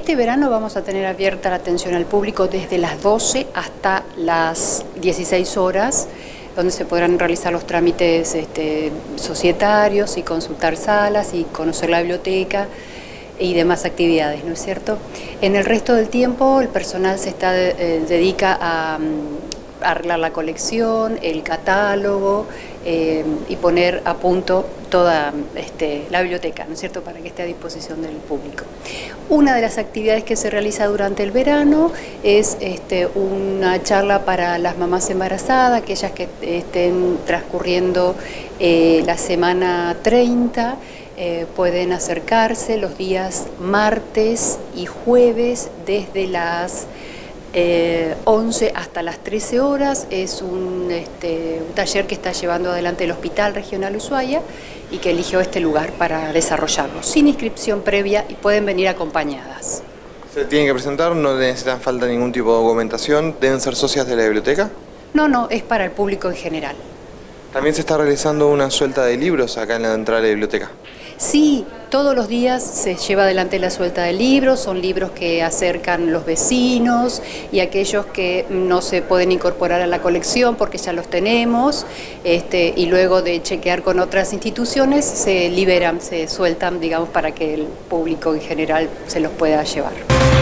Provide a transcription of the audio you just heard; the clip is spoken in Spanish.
Este verano vamos a tener abierta la atención al público desde las 12 hasta las 16 horas, donde se podrán realizar los trámites societarios y consultar salas y conocer la biblioteca y demás actividades, ¿no es cierto? En el resto del tiempo el personal se dedica a arreglar la colección, el catálogo y poner a punto toda la biblioteca, ¿no es cierto?, para que esté a disposición del público. Una de las actividades que se realiza durante el verano es una charla para las mamás embarazadas, aquellas que estén transcurriendo la semana 30, pueden acercarse los días martes y jueves desde las 11 hasta las 13 horas. Es un taller que está llevando adelante el Hospital Regional Ushuaia y que eligió este lugar para desarrollarlo, sin inscripción previa, y pueden venir acompañadas. ¿Se tienen que presentar? ¿No necesitan falta ningún tipo de documentación? ¿Deben ser socias de la biblioteca? No, es para el público en general. También se está realizando una suelta de libros acá en la entrada de la biblioteca. Sí, todos los días se lleva adelante la suelta de libros, son libros que acercan los vecinos y aquellos que no se pueden incorporar a la colección porque ya los tenemos, y luego de chequear con otras instituciones se liberan, se sueltan, digamos, para que el público en general se los pueda llevar.